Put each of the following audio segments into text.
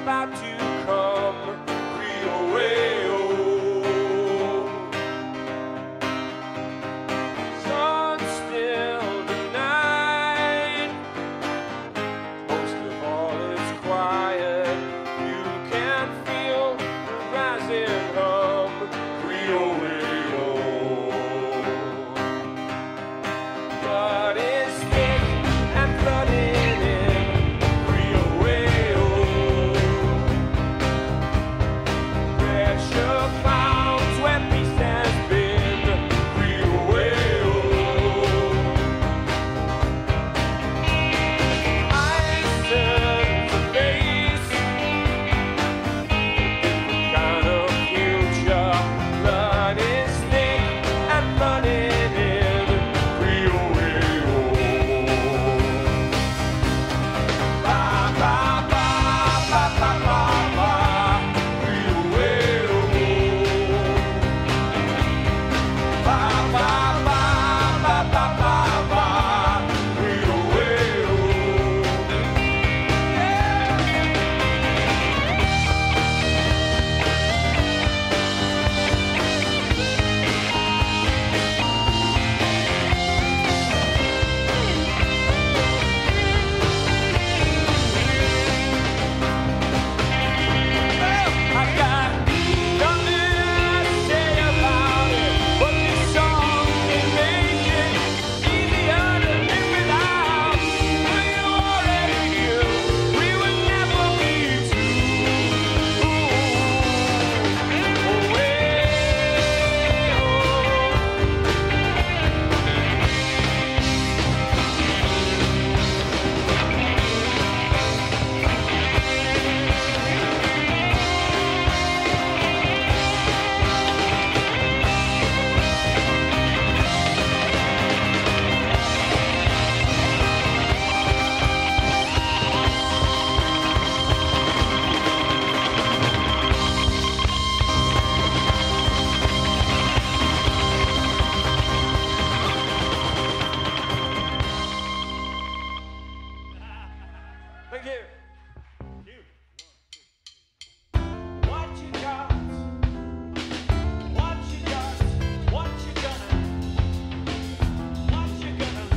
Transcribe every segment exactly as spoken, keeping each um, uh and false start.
about to come. Rio Rio. Sun still tonight. Most of all, it's quiet. You can feel the rising hum. Rio Rio. Blood is thick and flooding in. Rio Rio. Pressure pounds where peace has been. Rio Rio. Ice turns the face. Different kind of future. Blood is thick and flooding in. Rio Rio. Ba ba ba ba ba ba ba. Rio Rio. Ba ba ba ba ba ba ba. Rio Rio. I got nothing to say about it, but this song can make it easier to live without. Well, you already knew we would never be two. Oh, way, Thank you. What you got? What you got? What you gonna? What you gonna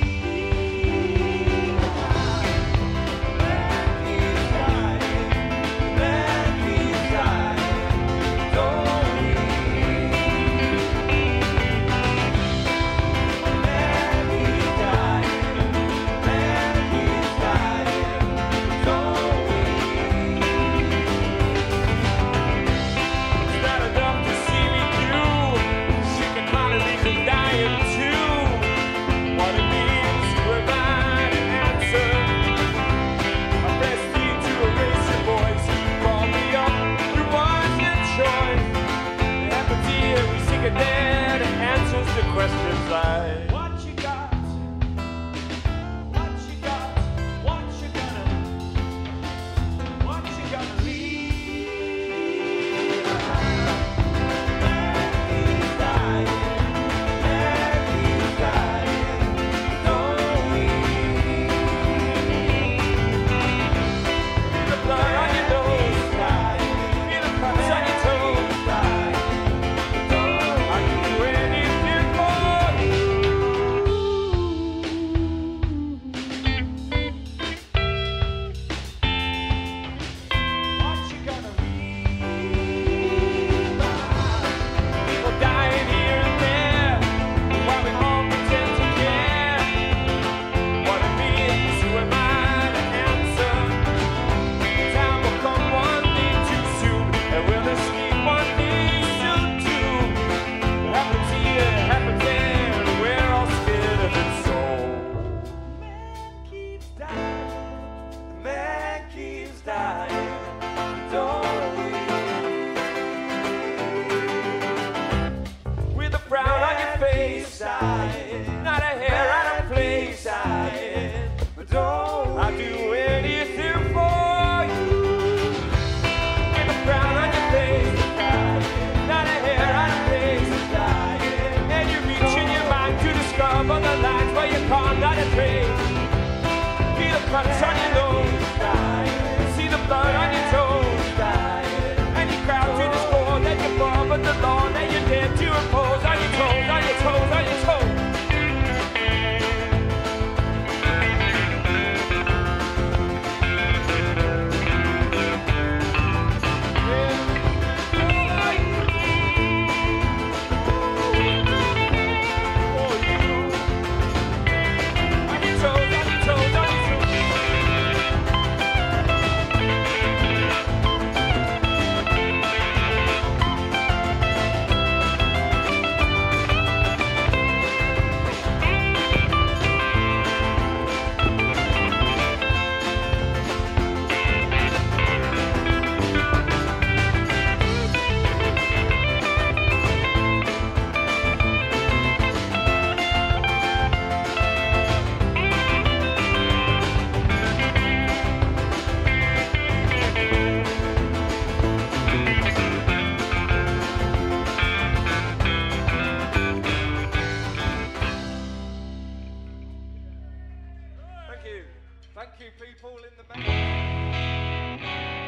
leave behind? Man keeps dying. Man keeps dying. Don't leave. Man keeps dying. Man keeps dying. Don't leave. It's not enough to see me through. She can finally leave me dying too. What it means to provide an answer. I press D to erase your voice. Call me up, your voice and choice. The empathy that we seek are dead. Answers to questions like What you got? What you got? What you gonna? What you gonna leave behind? Man keeps dying. Man keeps dying. Don't leave. feel the blood on your nose, Dying. feel the cuts on your toes. Dying. I'd do anything for you. What you gonna leave behind? People dying here and there, while we all pretend to care. What it means, who am I to answer? Time will come one day too soon, and we'll escape one day soon too. It happens here, it happens there, and we're all scared of it so. Man keeps dying. Man keeps dying. Don't leave. With a frown on your face, Dying. not a hair out of place. Dying. But don't I'll do anything for you. With a frown on your face, not a hair out of place. dying. And you reach in your mind to discover the lines where you can't not a trace. Feel the cuts on your nose, Dying. see the blood on your toes. you. Thank you, people in the main.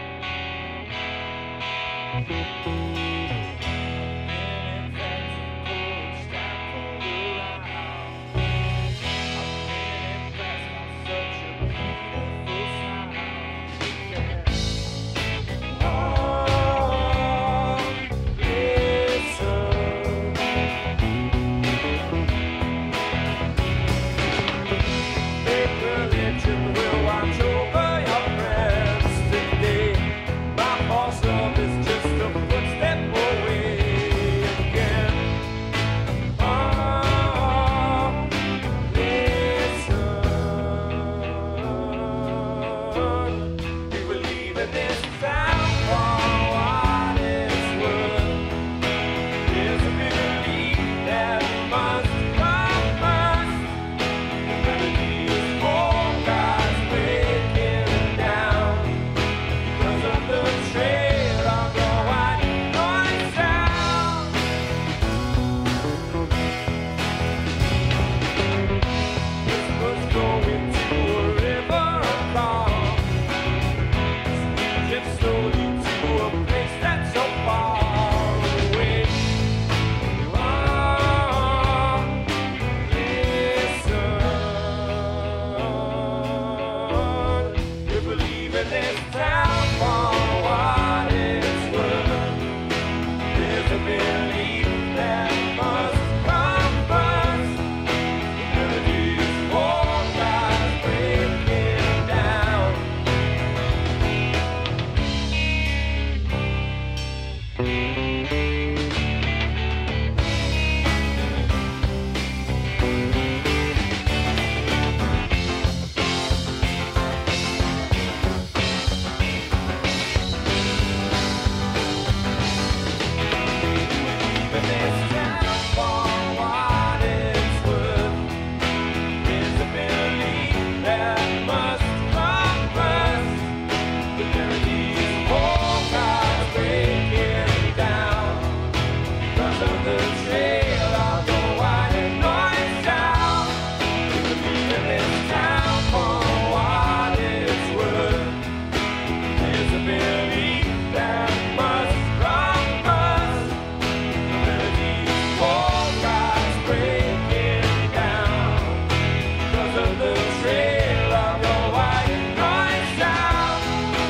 Will watch over your breath today. My false love is just a footstep away again. Oh, listen. You believe in this sound for what it's worth. There's a belief that must come first. The melody is more guys breaking down because of the trail of the white noise sound. Whispers going to a river of calm, leading slowly to a place that's so far away. Oh, listen. You believe in this town for what it's worth. There's a belief that must come first. The melody's four guys breaking down. But this town for what it's worth. There's a belief that must come first. The melody's four guys breaking down because of the trail of the white noise sound. You believe in this town for what it's worth. There's a belief that must come first. The melody's four guys breaking down because of the trail of the white noise sound.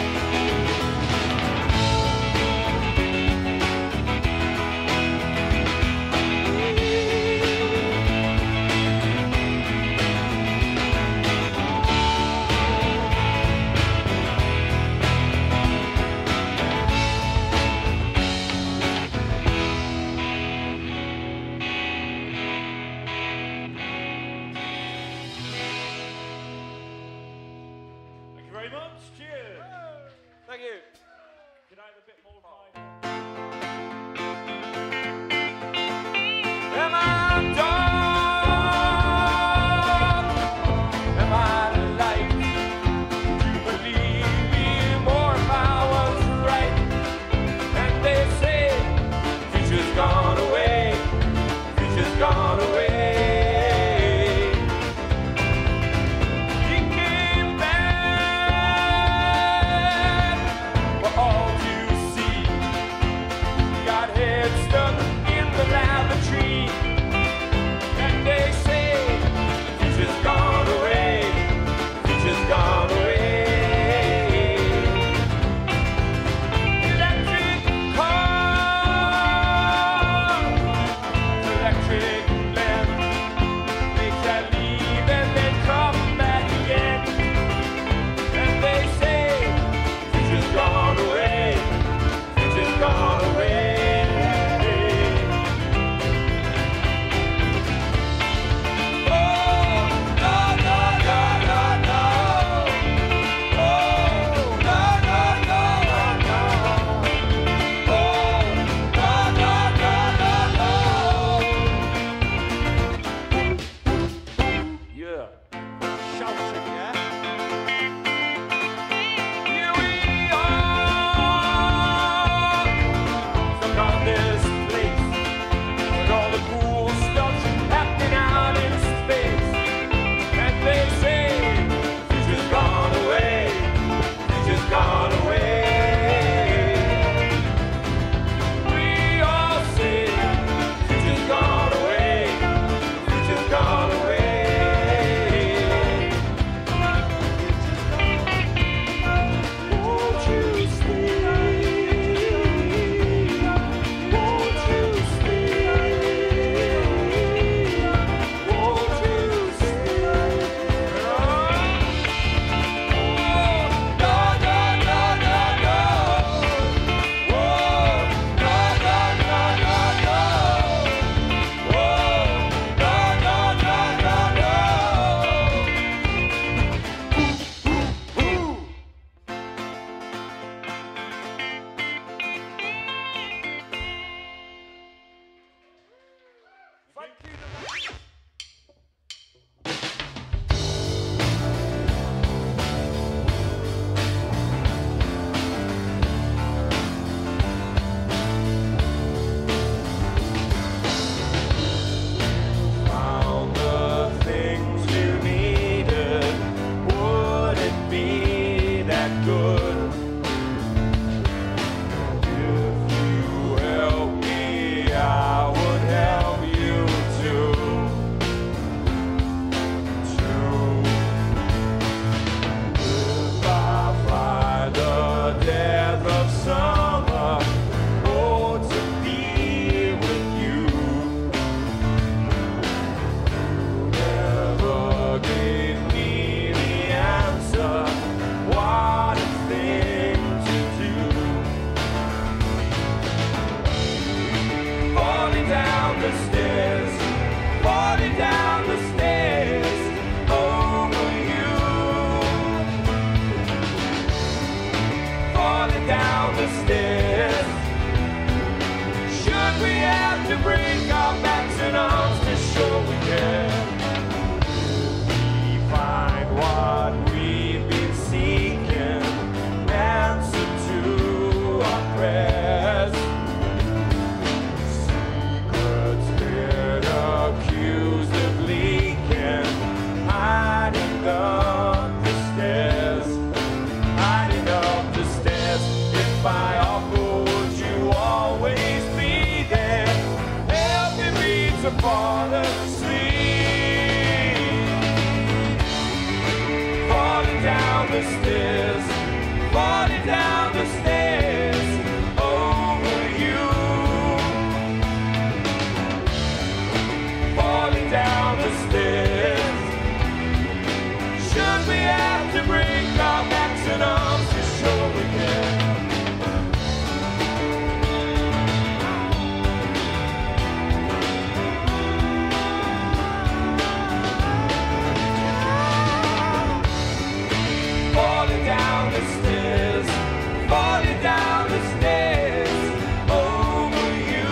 Thank you very much. Cheers. Thank you. Can I have a bit more of my... Am I done? Am I light? Do you believe me more if I was right? And they say, future's gone away, future's gone away. He came back for all to see. Got head stuck in the lavatory. And they say, future's gone away, future's gone away. Electric car, electric lamp, makes that leave and then come back again. And they say, future's gone away, future's gone away. Oh, no, no, no, no, no. Oh, no, no, no, no, no. Oh, no, no, no, no, no. Yeah. Shouting, yeah? Here we are, stuck on this place with all the cool stuff happening out in space. And they say, the stairs, falling down the stairs over you. Falling down the stairs. Should we have to break our backs and arms to show we care? Falling down the stairs, falling down the stairs over you.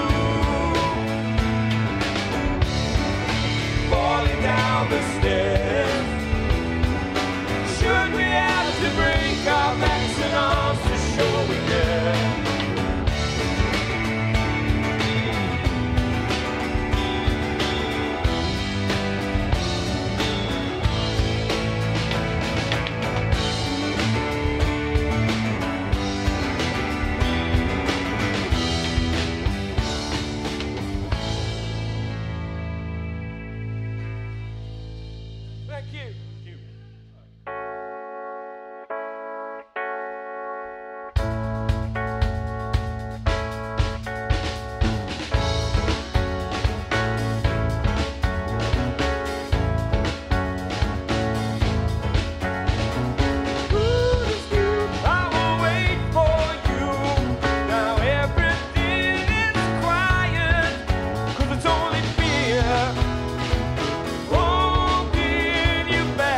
Falling down the stairs. Should we have to break our backs and arms to show we care? Thank you. Thank you. I will wait for you. Now everything is quiet, 'cause it's only fear holding you back.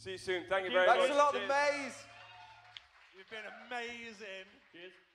See you soon. Thank you Thank very you. much. Thanks a lot, the Cheers. Maze. You've been amazing. Cheers.